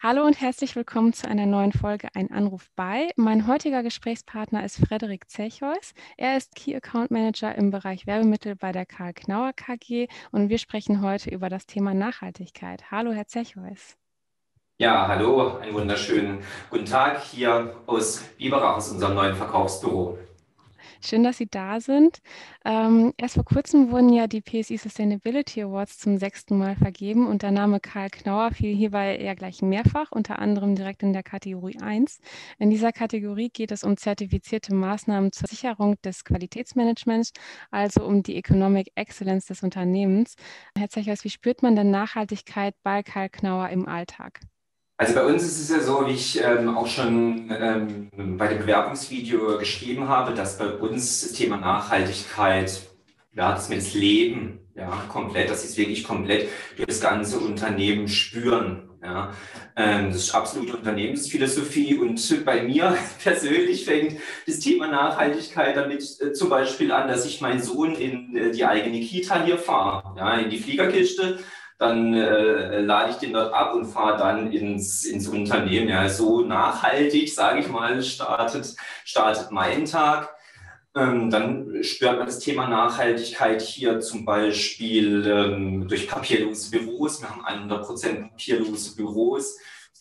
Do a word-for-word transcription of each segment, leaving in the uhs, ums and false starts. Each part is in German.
Hallo und herzlich willkommen zu einer neuen Folge Ein Anruf bei. Mein heutiger Gesprächspartner ist Frederik Zechheus. Er ist Key Account Manager im Bereich Werbemittel bei der Karl Knauer K G und wir sprechen heute über das Thema Nachhaltigkeit. Hallo, Herr Zechheus. Ja, hallo, einen wunderschönen guten Tag hier aus Biberach, aus unserem neuen Verkaufsbüro. Schön, dass Sie da sind. Ähm, erst vor kurzem wurden ja die P S I Sustainability Awards zum sechsten Mal vergeben und der Name Karl Knauer fiel hierbei ja gleich mehrfach, unter anderem direkt in der Kategorie eins. In dieser Kategorie geht es um zertifizierte Maßnahmen zur Sicherung des Qualitätsmanagements, also um die Economic Excellence des Unternehmens. Herr Zechers, wie spürt man denn Nachhaltigkeit bei Karl Knauer im Alltag? Also bei uns ist es ja so, wie ich ähm, auch schon ähm, bei dem Bewerbungsvideo geschrieben habe, dass bei uns das Thema Nachhaltigkeit, ja, dass wir das Leben, ja, komplett, dass sie es wirklich komplett durch das ganze Unternehmen spüren. Ja. Ähm, das ist absolute Unternehmensphilosophie und bei mir persönlich fängt das Thema Nachhaltigkeit damit äh, zum Beispiel an, dass ich meinen Sohn in äh, die eigene Kita hier fahre, ja, in die Fliegerkiste. Dann äh, lade ich den dort ab und fahre dann ins, ins Unternehmen. Ja, so nachhaltig, sage ich mal, startet, startet mein Tag. Ähm, dann spürt man das Thema Nachhaltigkeit hier zum Beispiel ähm, durch papierlose Büros. Wir haben hundert Prozent papierlose Büros.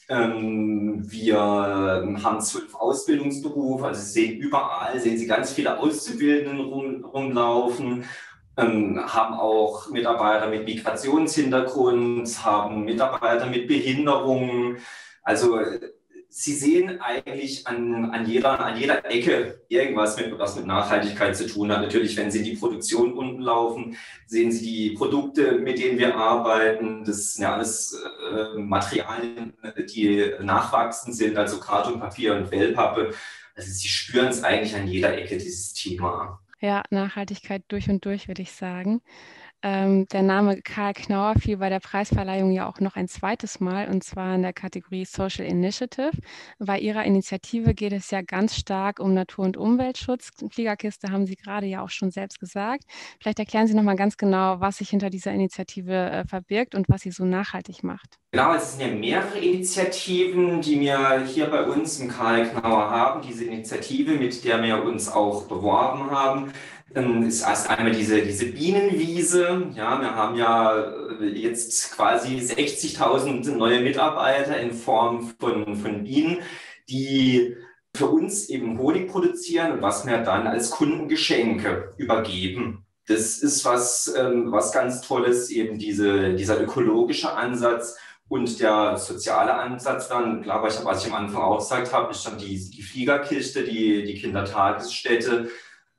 Ähm, wir haben zwölf Ausbildungsberufe, also Sie sehen überall, sehen Sie ganz viele Auszubildenden rum, rumlaufen. Ähm, haben auch Mitarbeiter mit Migrationshintergrund, haben Mitarbeiter mit Behinderungen. Also Sie sehen eigentlich an, an, jeder, an jeder Ecke irgendwas, mit, was mit Nachhaltigkeit zu tun hat. Natürlich, wenn Sie in die Produktion unten laufen, sehen Sie die Produkte, mit denen wir arbeiten. Das sind ja alles äh, Materialien, die nachwachsend sind, also Karton, Papier und Wellpappe. Also Sie spüren es eigentlich an jeder Ecke, dieses Thema. Ja, Nachhaltigkeit durch und durch, würde ich sagen. Ähm, der Name Karl Knauer fiel bei der Preisverleihung ja auch noch ein zweites Mal, und zwar in der Kategorie Social Initiative. Bei Ihrer Initiative geht es ja ganz stark um Natur- und Umweltschutz. Fliegerkiste haben Sie gerade ja auch schon selbst gesagt. Vielleicht erklären Sie noch mal ganz genau, was sich hinter dieser Initiative äh, verbirgt und was sie so nachhaltig macht. Genau, es sind ja mehrere Initiativen, die wir hier bei uns im Karl Knauer haben. Diese Initiative, mit der wir uns auch beworben haben, ähm, ist erst einmal diese, diese Bienenwiese. Ja, wir haben ja äh, jetzt quasi sechzigtausend neue Mitarbeiter in Form von, von Bienen, die für uns eben Honig produzieren und was wir dann als Kundengeschenke übergeben. Das ist was, ähm, was ganz Tolles, eben diese, dieser ökologische Ansatz. Und der soziale Ansatz dann, klar, was ich, was ich am Anfang auch gesagt habe, ist dann die, die Fliegerkiste, die, die Kindertagesstätte,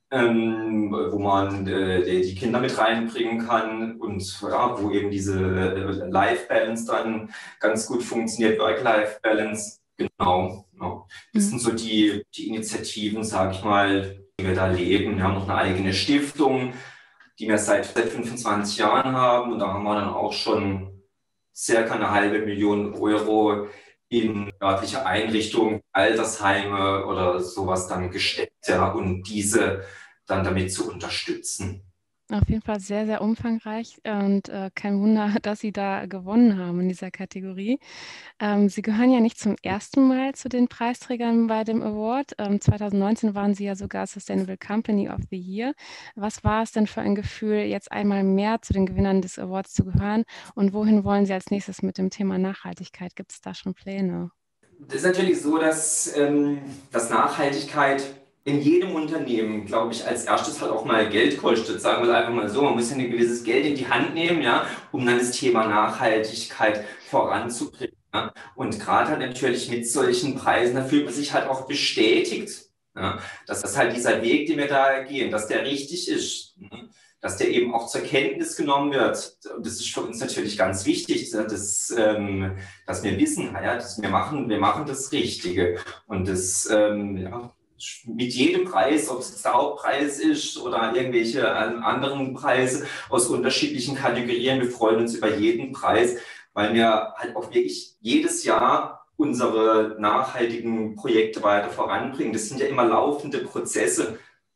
ähm, wo man äh, die Kinder mit reinbringen kann und ja, wo eben diese äh, Life-Balance dann ganz gut funktioniert, Work-Life-Balance. Genau, genau. Das Mhm. sind so die, die Initiativen, sage ich mal, die wir da leben. Wir haben noch eine eigene Stiftung, die wir seit fünfundzwanzig Jahren haben und da haben wir dann auch schon circa eine halbe Million Euro in örtliche Einrichtungen, Altersheime oder sowas dann gesteckt, ja, und diese dann damit zu unterstützen. Auf jeden Fall sehr, sehr umfangreich und äh, kein Wunder, dass Sie da gewonnen haben in dieser Kategorie. Ähm, Sie gehören ja nicht zum ersten Mal zu den Preisträgern bei dem Award. Ähm, zwanzig neunzehn waren Sie ja sogar Sustainable Company of the Year. Was war es denn für ein Gefühl, jetzt einmal mehr zu den Gewinnern des Awards zu gehören? Und wohin wollen Sie als nächstes mit dem Thema Nachhaltigkeit? Gibt es da schon Pläne? Das ist natürlich so, dass, ähm, dass Nachhaltigkeit in jedem Unternehmen, glaube ich, als erstes halt auch mal Geld kostet. Sagen wir es einfach mal so, man muss ja ein gewisses Geld in die Hand nehmen, ja, um dann das Thema Nachhaltigkeit voranzubringen. Ja. Und gerade halt natürlich mit solchen Preisen, da fühlt man sich halt auch bestätigt, ja, dass das halt dieser Weg, den wir da gehen, dass der richtig ist. Ne? Dass der eben auch zur Kenntnis genommen wird. Und das ist für uns natürlich ganz wichtig, dass, ähm, dass wir wissen, ja, dass wir machen, wir machen das Richtige. Und das ähm, ja, mit jedem Preis, ob es der Hauptpreis ist oder irgendwelche ähm, anderen Preise aus unterschiedlichen Kategorien. Wir freuen uns über jeden Preis, weil wir halt auch wirklich jedes Jahr unsere nachhaltigen Projekte weiter voranbringen. Das sind ja immer laufende Prozesse.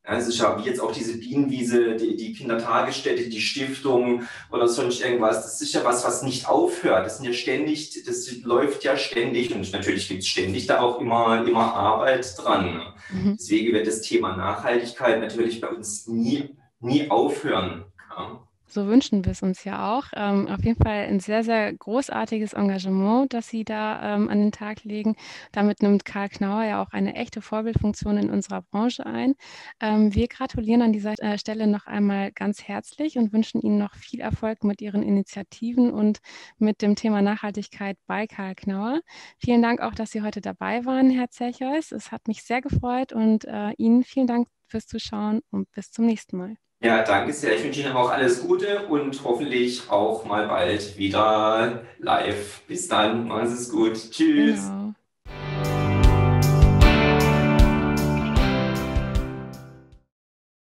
Ja, es ist ja wie jetzt auch diese Bienenwiese, die, die Kindertagesstätte, die Stiftung oder sonst irgendwas. Das ist ja was, was nicht aufhört. Das sind ja ständig, das läuft ja ständig und natürlich gibt es ständig da auch immer, immer Arbeit dran. Mhm. Deswegen wird das Thema Nachhaltigkeit natürlich bei uns nie, nie aufhören. Ja. So wünschen wir es uns ja auch. Ähm, auf jeden Fall ein sehr, sehr großartiges Engagement, das Sie da ähm, an den Tag legen. Damit nimmt Karl Knauer ja auch eine echte Vorbildfunktion in unserer Branche ein. Ähm, wir gratulieren an dieser äh, Stelle noch einmal ganz herzlich und wünschen Ihnen noch viel Erfolg mit Ihren Initiativen und mit dem Thema Nachhaltigkeit bei Karl Knauer. Vielen Dank auch, dass Sie heute dabei waren, Herr Zechers. Es hat mich sehr gefreut und äh, Ihnen vielen Dank fürs Zuschauen und bis zum nächsten Mal. Ja, danke sehr. Ich wünsche Ihnen auch alles Gute und hoffentlich auch mal bald wieder live. Bis dann, machen Sie es gut. Tschüss. Genau.